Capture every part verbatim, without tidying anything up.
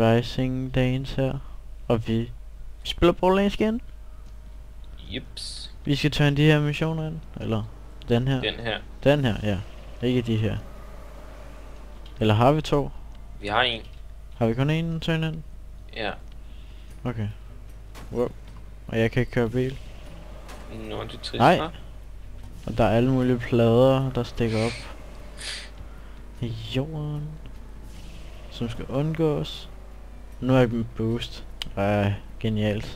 Rising Danes her. Og vi spiller Borderlands igen. Jeps. Vi skal tage de her missioner ind. Eller den her. Den her. Den her, ja. Ikke de her. Eller har vi to? Vi har en. Har vi kun en turn ind? Ja. Okay. Wow. Og jeg kan ikke køre bil. Nå, det er trist. Nej. Hva? Og der er alle mulige plader, der stikker op i jorden, som skal undgås. Nu har jeg dem boost. Ej, genialt.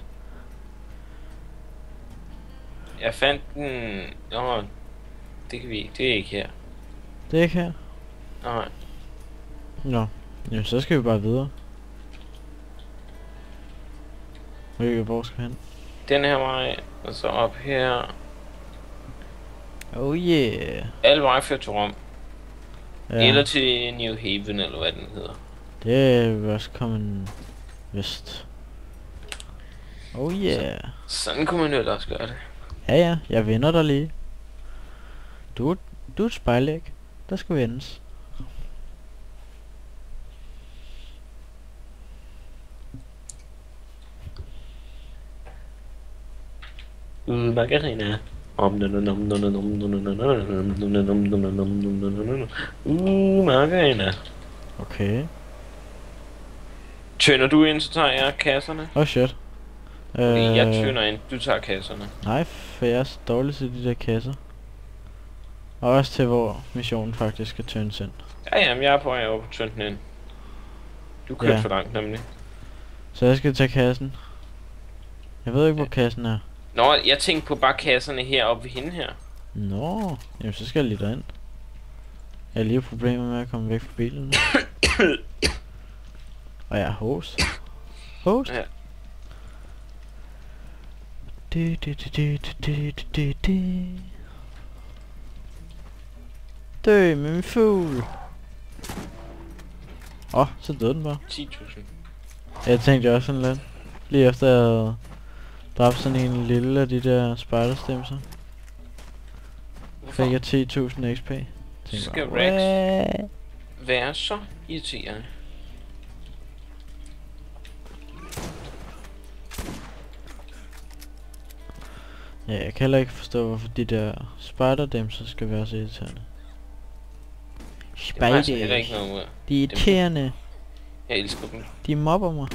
Jeg fandt den... Nå, det kan vi ikke. Det er ikke her. Det er ikke her? Nej. Nå. Jamen, så skal vi bare videre. Okay, hvor skal vi hen? Den her vej, og så op her. Oh yeah. Alle veje fører til Rom. Ja. Eller til New Haven, eller hvad den hedder. Det er også kommet vest. Oh yeah. Så, sådan kunne man jo også gøre det. Ja ja, jeg vinder dig lige. Du, er- du er et spejlæg. Der skal vendes. Uh, margarina. Uh, margarina. Okay. Tønder du ind, så tager jeg kasserne. Oh shit. Fordi jeg Øh, tønder ind, du tager kasserne. Nej, for jeg er så dårlig til de der kasser. Og også til hvor missionen faktisk skal tøndes ind. Ja, jamen, jeg er på vej over på tønden ind. Du kørte Ja. for langt, nemlig. Så jeg skal tage kassen. Jeg ved ikke, hvor kassen er. Nå, jeg tænkte på bare kasserne heroppe ved hende her. Nå, jamen så skal jeg lige derind. Jeg har lige problemer med at komme væk fra bilen. Og jeg er host. Host? Ja. Du, du, du, du, du, du, du, du. Dø med min fugl. Åh, oh, så døde den bare. ti tusind. Jeg tænkte også sådan lidt. Lige efter jeg havde dræbt sådan en lille af de der spiderstemser, Hvorfor fik jeg ti tusind X P. Tænkte skal bare, Rex "Wah." være så irriterende? Ja, jeg kan heller ikke forstå, hvorfor de der spiderdemser skal være så irriterende. Det er faktisk heller ikke Spiders. noget ud af. De er irriterende. Jeg elsker dem. De mobber mig.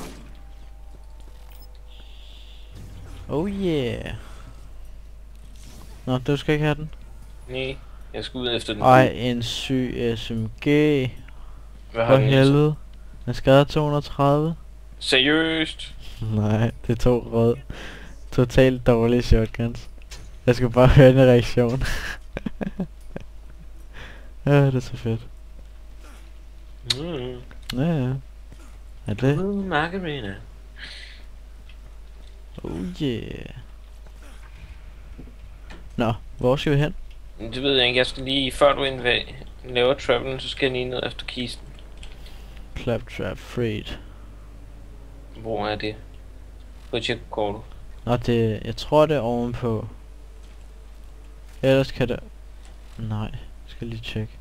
Oh yeah. Nå, du skal ikke have den. Nej, jeg skal ud efter den. Ej, en syg S M G. Hvad har For den i sig? helvede. Den skader to hundrede og tredive. Seriøst? Nej, det er to rød. Totalt dårlige shotguns. Jeg skal bare høre en reaktion. Ja, det er så fedt. Mm. Ja, ja. Er det? Uh, margarina. Oh yeah. Nå, hvor skal vi hen? Men det ved jeg ikke, jeg skal lige, før du indvæg, laver travelen, så skal jeg lige ned efter kisten. Claptrap Freed. Hvor er det? På et tjekke kortet. Nå, det, jeg tror det er ovenpå. Ellers kan det... Nej, jeg skal lige tjekke.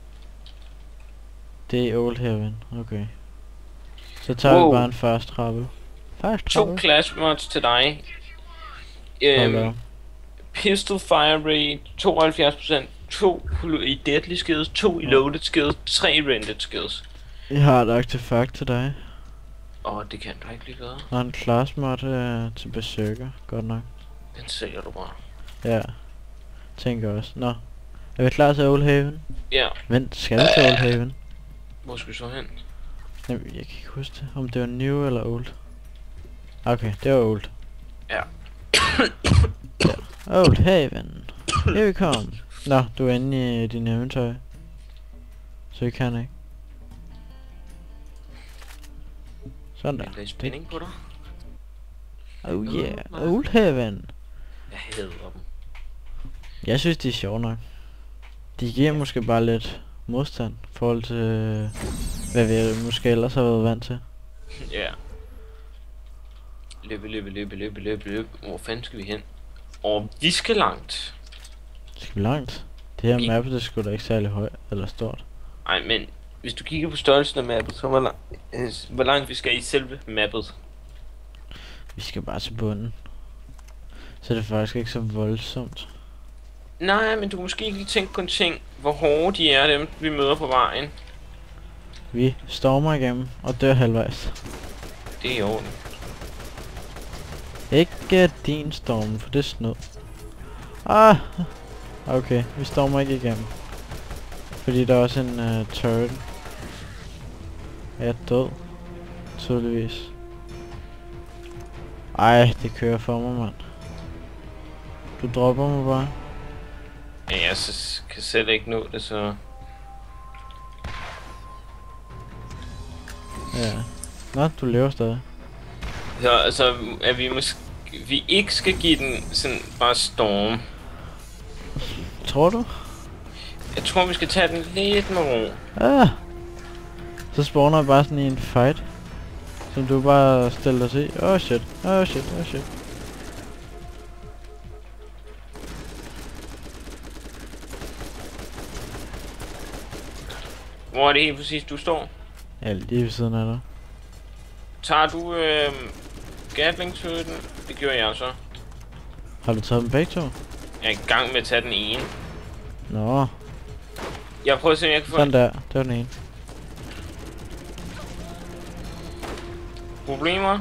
Det er Old Heaven, okay. Så tager Wow. vi bare en fast trappe. Fast To trappe? class mods til dig. Hold Øhm, da. pistol fire rate, tooghalvfjerds procent, to i deadly skills, to i loaded skills, tre i rendered skills. Jeg har et artefakt til dig. Åh, oh, det kan du ikke lige gøre. Og en class mod øh, til Berserker, godt nok. Den sælger du bare. Ja. Tænker også. Nå. Er vi klar til Old Haven? Ja, Vent, skal vi til Old Haven? hvor skal vi så hen? Jamen, jeg kan ikke huske det. Om det var new eller old. Okay, det var old. Ja. Ja. Old Haven. Here we come. Nå, du er inde i din inventory. Så jeg kan ikke. Sådan der. Er der spænding på dig? Oh yeah, Old Haven. Jeg hader dem. Jeg synes, de er sjove nok. De giver måske bare lidt modstand i forhold til, øh, hvad vi måske ellers har været vant til. Ja. Løbe, løbe, løbe, løbe, løbe, løbe. Hvor fanden skal vi hen? Og vi skal langt. Skal vi langt? Det her Vi- map, det er sgu da ikke særlig højt eller stort. Ej, men hvis du kigger på størrelsen af mappet, så hvor, lang, øh, hvor langt vi skal i selve mappet. Vi skal bare til bunden. Så det er faktisk ikke så voldsomt. Nej, men du kan måske lige tænke på en ting. Hvor hårde de er, dem vi møder på vejen. Vi stormer igennem og dør halvvejs. Det er i orden. Ikke din storm, for det er snød. Ah! Okay, vi stormer ikke igennem. Fordi der er også en uh, turret. Jeg er død. Tydeligvis. Ej, det kører for mig, mand. Du dropper mig bare. Ja, jeg så kan selv ikke nå det, så... Ja. Nå, du lever stadig. Så altså, at vi måske... Vi ikke skal give den sådan bare storm. Tror du? Jeg tror, vi skal tage den lidt med ro. Ah! Så spawner jeg bare sådan i en fight. Som du bare stiller dig til. Åh oh shit, åh oh shit, åh oh shit. Hvor er det helt præcis, du står? Ja, lige ved siden af dig. Tager du øh, Gatling til den? Det gjorde jeg så. Har du taget dem begge to? Jeg er i gang med at tage den ene. Nå. Jeg prøver at se, om jeg kan få Sådan der, det var den ene. problemer.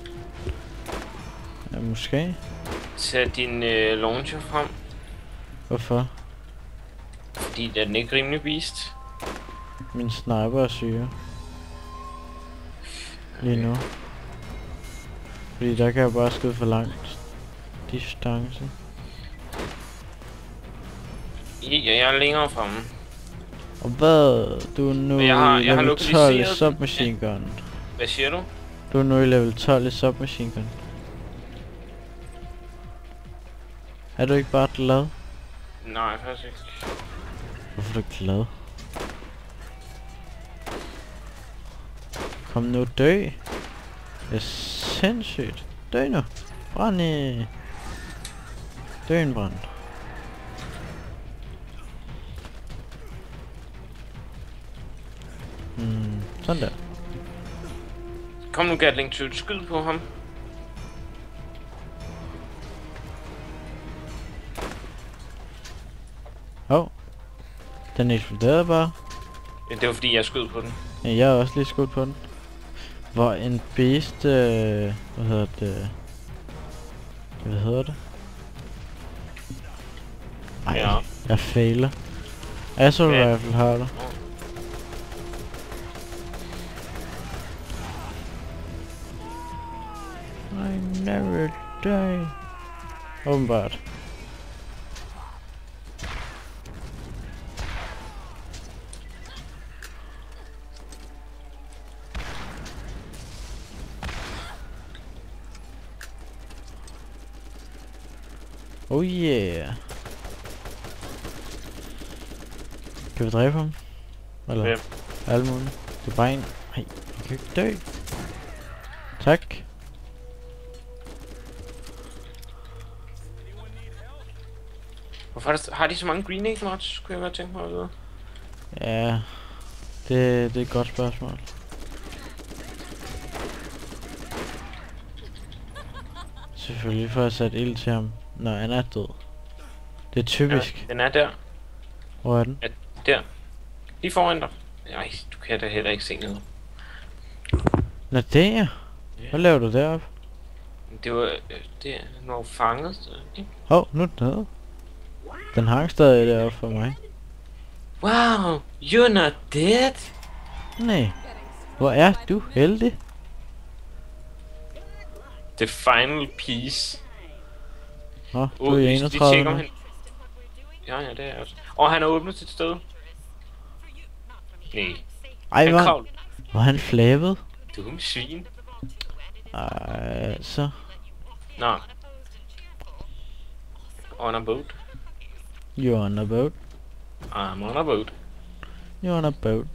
Ja, måske. Tag din øh, launcher frem. Hvorfor? Fordi er den ikke rimelig beast. Min sniper er syge. Lige nu. Fordi der kan jeg bare skyde for langt distance. Ja, jeg er længere fremme. Og hvad? Du er nu Jeg har- i jeg har level lokaliseret tolv i den. submachine gun. Hvad siger du? Du er nu i level tolv i submachine gun. Er du ikke bare glad? Nej, faktisk ikke. Hvorfor er du glad? Kom nu, dø. Det er sindssygt. Dø nu. Brænd i. Dø en brand. Hmm, sådan der. Kom nu, Gatling, til skyd på ham. Åh. Oh. Den eksploderede bare. Ja, det var fordi, jeg skød på den. Ja, jeg har også lige skudt på den. Hvor en beast, øh, hvad hedder det? Hvad hedder det? Ej, Ja. jeg fejler. Assault Ja. rifle har du. I never die. Åbenbart. Oh yeah. Kan vi dræbe ham? Eller Hvem? alle mulige? Det er bare en. Nej, jeg kan ikke dø. Tak. Hvorfor er der, har de så mange grenade mods, kunne jeg godt tænke mig at vide. Ja, det, det er et godt spørgsmål. Selvfølgelig får jeg sat ild til ham, når han er død. Det er typisk. Ja, den er der. Hvor er den? Der. Lige foran dig. Nej, du kan da heller ikke se noget. Nå, der. Ja. Hvad laver du deroppe? Det var... Øh, det er noget fanget. Så, ikke? Hov, oh, nu er den nede. Den hang stadig deroppe for mig. Wow, you're not dead. Nej. Hvor er du heldig? The final piece. Nå, du Oh, er vi, i vi enogtredive tjekker nu. han. Ja, ja, det er jeg også. Og han er åbnet sit sted. Nej. Ej, Han hvor han, kravl. hvor han flabet. Dumme svin. Ej, altså. Nå. On a boat. You're on a boat. I'm on a boat. You're on a boat.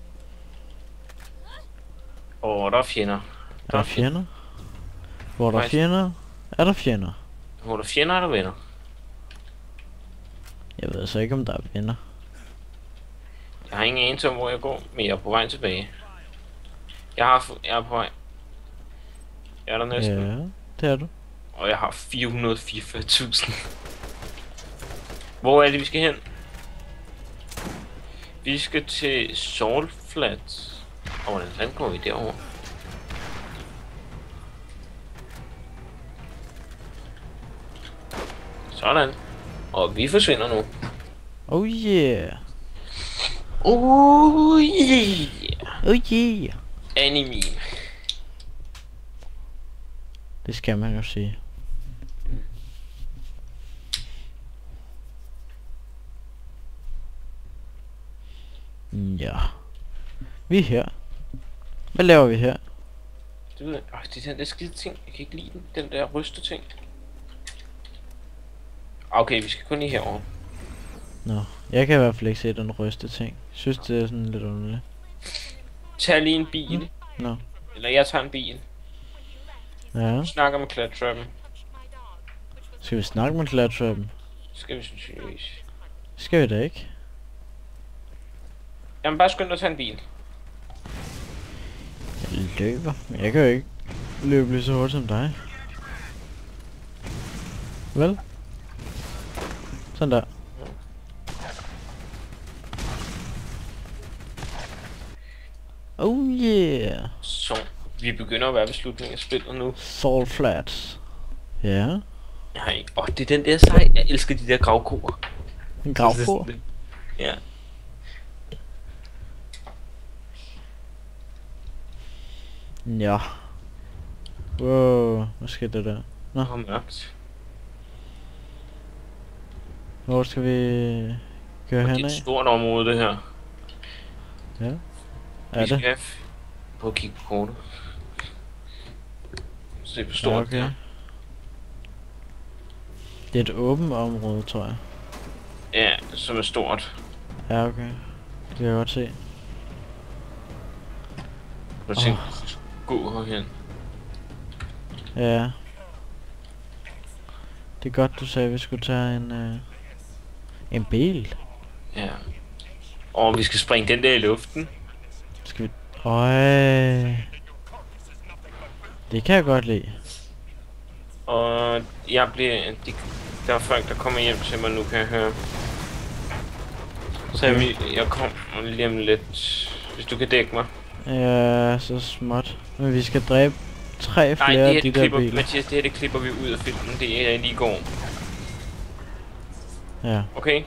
Og der er fjender. Er der fjender? Hvor er der Faktisk- fjender? Er der fjender? Hvor der er fjender, er der venner. Jeg ved altså ikke, om der er venner. Jeg har ingen anelse om, hvor jeg går, men jeg er på vej tilbage. Jeg har fu- jeg er på vej. Jeg er der næsten. Ja, det er du. Og jeg har fire hundrede og fireogfyrre tusind. Hvor er det, vi skal hen? Vi skal til Salt Flats. Og hvordan fanden går vi derover? Sådan. Og vi forsvinder nu. Oh yeah. Oh yeah. Oh yeah. Anime. Det skal man jo sige. Ja. Vi er her. Hvad laver vi her? Det ved jeg. Åh, det er den der skide ting. Jeg kan ikke lide den. Den der ryste ting. Okay, vi skal kun lige herover. Nå, jeg kan i hvert fald ikke se den ryste ting. Synes det er sådan lidt underligt. Tag lige en bil. Nå. Eller jeg tager en bil. Ja. Snakker med klattrappen. Skal vi snakke med klattrappen? Skal vi synes. Skal vi da ikke? Jamen bare skynd dig at tage en bil. Jeg løber, men jeg kan jo ikke løbe lige så hurtigt som dig. Vel? Sådan der. Oh yeah. Så vi begynder at være ved slutningen af spillet nu. Salt Flats. Ja. Nej, åh, det er den der sej. Jeg elsker de der gravkoer. En gravko. Ja. Ja. Wow, hvad skete der der? Nå, Det var mørkt. hvor skal vi køre Og det er hen et af? stort område, det her. Ja. Vi Er skal det? have f- prøv at kigge på kortet. Se hvor Ja, stort det okay. er. Det er et åbent område, tror jeg. Ja, som er stort. Ja, okay. Det kan jeg godt se. Prøv at tænke, gå herhen. Ja. Det er godt, du sagde, at vi skulle tage en, øh, en bil. Ja. Og vi skal springe den der i luften. Skal vi... Øj. Det kan jeg godt lide. Og jeg bliver... De, der er folk, der kommer hjem til mig nu, kan jeg høre. Så jeg, jeg kommer lige om lidt, hvis du kan dække mig. Ja, så småt. Men vi skal dræbe tre Nej, flere det af her, de det der klipper, biler. Mathias, det her, det klipper vi ud af filmen. Det er lige i går. Ja. Okay?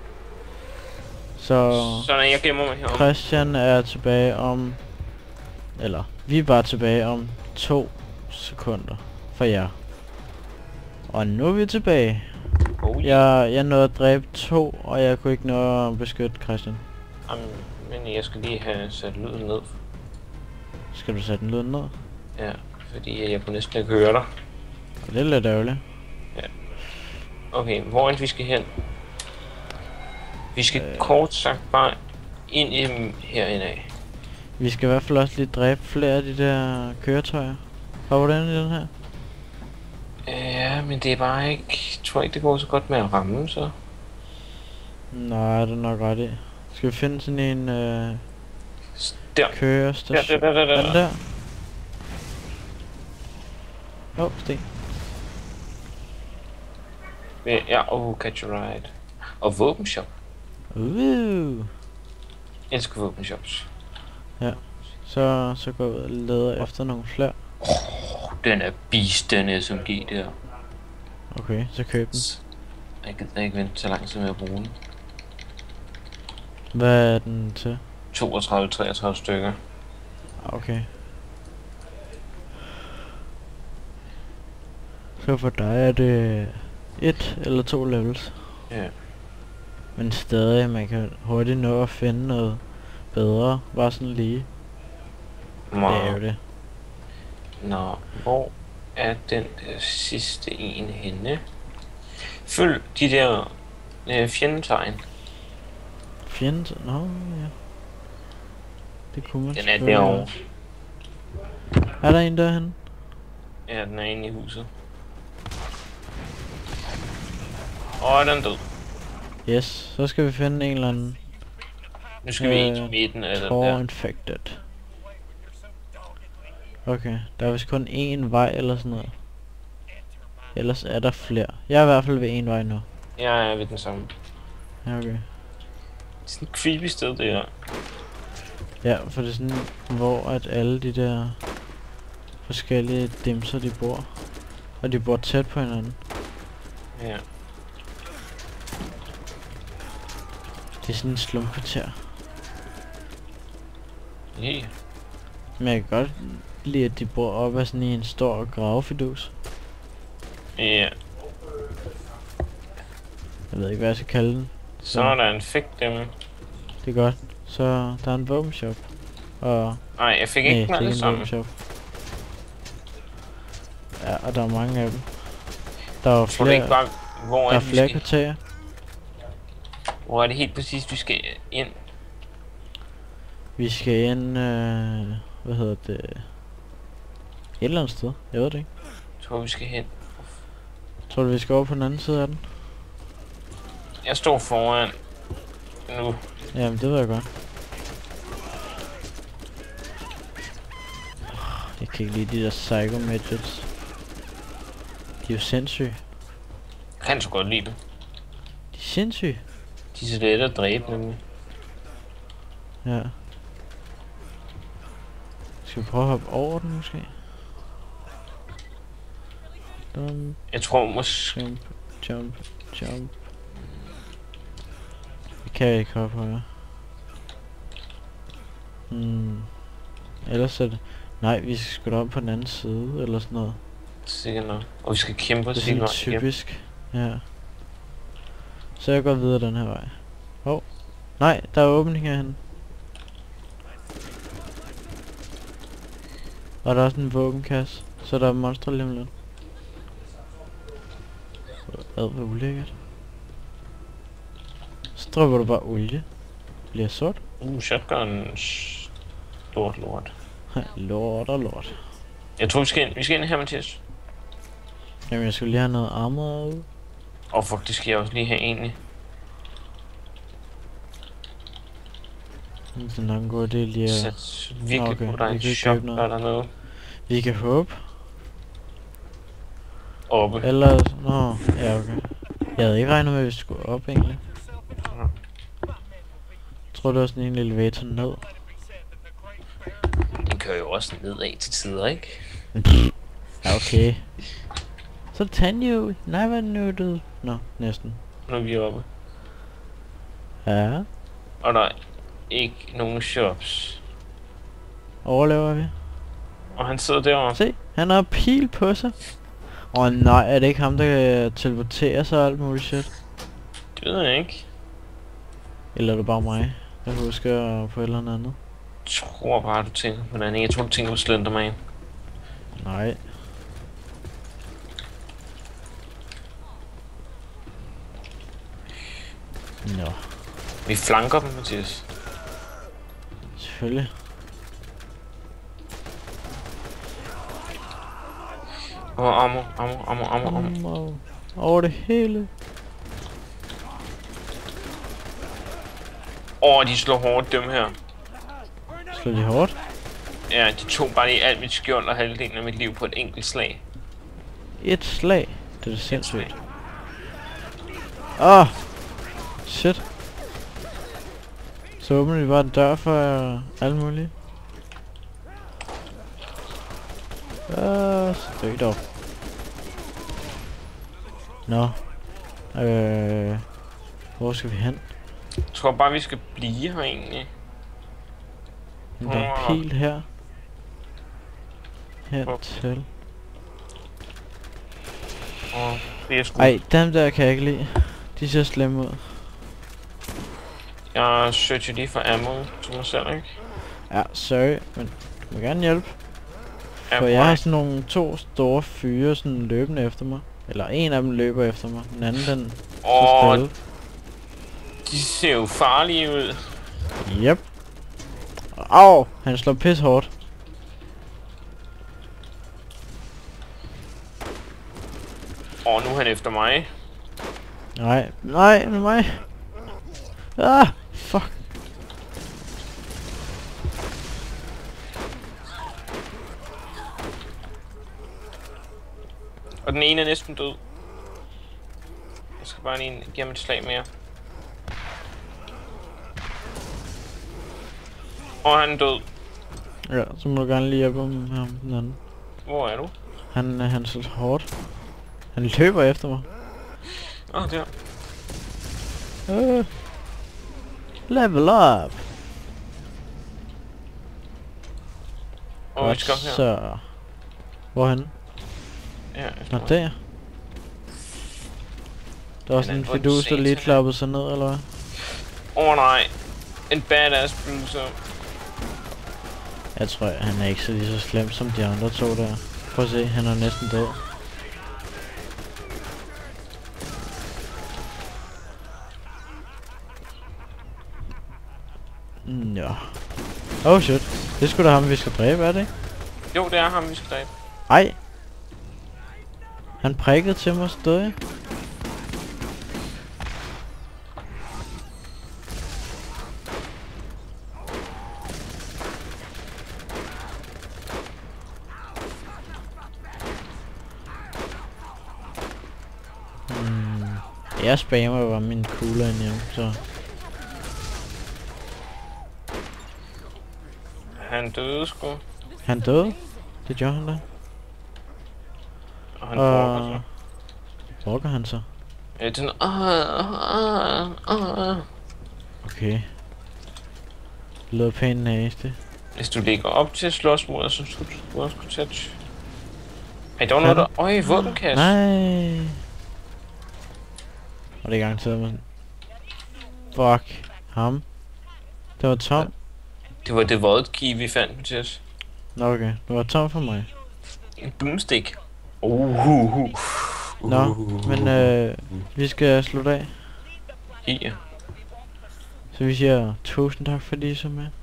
Så Så når jeg gemmer mig herom. Christian er tilbage om... Eller, vi er bare tilbage om to sekunder for jer. Og nu er vi tilbage. Oh, yeah. Jeg, jeg nåede at dræbe to, og jeg kunne ikke nå at beskytte Christian. Jamen, men jeg skal lige have sat lyden ned. Skal du sætte den lyd ned? Ja, fordi jeg kunne næsten ikke høre dig. Og det er lidt ærgerligt. Okay, hvor er det vi skal hen? Vi skal Øh. kort sagt bare ind i dem herinde af. Vi skal i hvert fald også lige dræbe flere af de der køretøjer. Hvor var den i den her? Ja, men det er bare ikke... Jeg tror ikke, det går så godt med at ramme, så... Nej, det er nok ret i. Skal vi finde sådan en øh, Der. kørestation? Der, der, der, der, der. Den der? Åh, oh, sten. Ja, oh, catch a ride. Og våbenshop. Uh. Elsker våbenshops. Så, så går jeg ud og leder efter nogle flere. Oh, den er beast, den S M G der. Okay, så køb den. Jeg gider ikke vente så lang tid med at bruge den. Hvad er den til? toogtredive til treogtredive stykker. Okay. Så for dig er det et eller to levels. Ja. Men stadig, man kan hurtigt nå at finde noget bedre. Bare sådan lige. Det er jo det. Nå, hvor er den der sidste en henne? Følg de der øh, fjendetegn. Fjende? Nå, ja. Det kunne man Den er selvfølgelig derovre. også. Er der en derhen? Ja, den er inde i huset. Og den er død. Yes, så skal vi finde en eller anden Nu skal øh, vi ind i midten af den Core der. infected. Okay, der er vist kun én vej eller sådan noget. Ellers er der flere. Jeg er i hvert fald ved én vej nu. Jeg er ved den samme. Ja, okay. Det er sådan et creepy sted, det her. Ja, for det er sådan, hvor at alle de der forskellige dimser, de bor. Og de bor tæt på hinanden. Ja. Det er sådan en slumkvarter. Yeah. Men jeg kan godt lide, at de bor op ad sådan i en stor gravefidus. Ja. Jeg ved ikke, hvad jeg skal kalde den. Så er der en fik dem. Det er godt. Så der er en våbenshop. Og... Nej, jeg fik ikke den alle sammen. Våbenshop. Ja, og der er mange af dem. Der er flere... Ikke bare, hvor der er er flere kvarterer. Hvor er det helt præcis, vi skal ind? Vi skal ind... Øh, hvad hedder det? Et eller andet sted. Jeg ved det ikke. Jeg tror, vi skal hen. Tror du, vi skal over på den anden side af den? Jeg står foran nu. Jamen, det ved jeg godt. Jeg kan ikke lide de der psycho midgets. De er jo sindssyge. Jeg kan så godt lide dem. De er sindssyge. De er så let at dræbe nemlig. Ja. Skal vi prøve at hoppe over den måske? Dum, Jeg tror måske... jump, jump, jump. Vi kan ikke hoppe højere. Hmm. Ellers er det... Nej, vi skal sgu da op på den anden side, eller sådan noget. Sikkert nok. Og vi skal kæmpe os Det er sådan typisk. Ja. Så jeg går videre den her vej. Åh. Oh. Nej, der er åbning herhen. Og der er også en våbenkasse. Så der er monster lige om lidt. Hvad, hvor ulækkert. Så drypper du bare olie. Bliver sort. Uh, shotgun. Stort lort. Lort og lort. Jeg tror vi skal ind, vi skal ind her, Mathias. Jamen jeg skulle lige have noget armor ud. Og faktisk skal jeg også lige have egentlig. Det er nok en god idé lige at... Sæt virkelig okay, på, der er en vi kan shop, købe noget. der er der noget. Vi kan håbe. Oppe. Ellers... Nå, ja okay. Jeg havde ikke regnet med, at vi skulle op egentlig. Jeg tror det var sådan en elevator ned. Den kører jo også nedad til tider, ikke? Ja, okay. Så tandhjul. Nej, hvad nøddet? Nå, næsten. Nu er vi oppe. Ja. Og der er ikke nogen shops. Overlever vi? Og han sidder derovre. Se, han har pil på sig. Åh oh, nej, er det ikke ham, der uh, teleporterer sig og alt muligt shit? Det ved jeg ikke. Eller er det bare mig? Jeg husker på et eller andet. Jeg tror bare, du tænker på den anden. Jeg tror, du tænker på Slenderman. Nej. Nå. Vi flanker dem, Mathias. Selvfølgelig. Åh, ammo, ammo, ammo, ammo, ammo. Ammo. Over det hele. Åh, de slår hårdt, dem her. Slår de hårdt? Ja, de tog bare lige alt mit skjold og halvdelen af mit liv på et enkelt slag. Et slag? Det er da sindssygt. Åh! Oh. Shit. Så åbner de bare en dør for uh, alle mulige. Ah, så dø dog. Nå. Øh, hvor skal vi hen? Jeg tror bare, vi skal blive her egentlig. Der er en pil her. Hertil. Åh, det er sgu. Ej, dem der kan jeg ikke lide. De ser slemme ud. Jeg searcher lige for ammo til mig selv, ikke? Ja, sorry, men du må gerne hjælpe. Ja, For jeg har sådan nogle to store fyre sådan løbende efter mig. Eller en af dem løber efter mig, den anden den Åh, stille. De ser jo farlige ud. Yep. Au, han slår pis hårdt. Åh, nu er han efter mig. Nej, nej, med mig. Ah, fuck. Og den ene er næsten død. Jeg skal bare lige give ham et slag mere. Og han er død. Ja, så må du gerne lige hjælpe ham, ham den anden. Hvor er du? Han, han er så hårdt. Han løber efter mig. Åh, oh, der. Øh. Level up! Og vi skal op her. Så... Hvorhen? Ja, Nå, der. Der var sådan en fidus, der lige klappede sig ned, eller hvad? Åh oh, nej. En badass bruiser. Jeg tror, han er ikke så lige så slem som de andre to der. Prøv at se, han er næsten død. Ja. Oh shit. Det er sgu da ham, vi skal dræbe, er det ikke? Jo, det er ham, vi skal dræbe. Ej. Han prikkede til mig stadig. Hmm. Jeg spammer bare min kugler ind hjem, så... Han døde sgu. Han døde? Det gjorde han da. Og han brokker sig. Brokker han så? Ja, det er sådan... Uh, uh, uh. Okay. Det lyder pænt nasty. Hvis du ligger op til at slås mod, så skulle du også kunne tage... Ej, der var noget der... Øj, våbenkasse. Nej. Og det er garanteret, man. Fuck. Ham. Det var tom. Det var det vault key, vi fandt med til os. Nå, okay. Det var tom for mig. En boomstick. Uh, uh, uh. Nå, men øh, vi skal slutte af. Ja. Så vi siger tusind tak fordi I så med.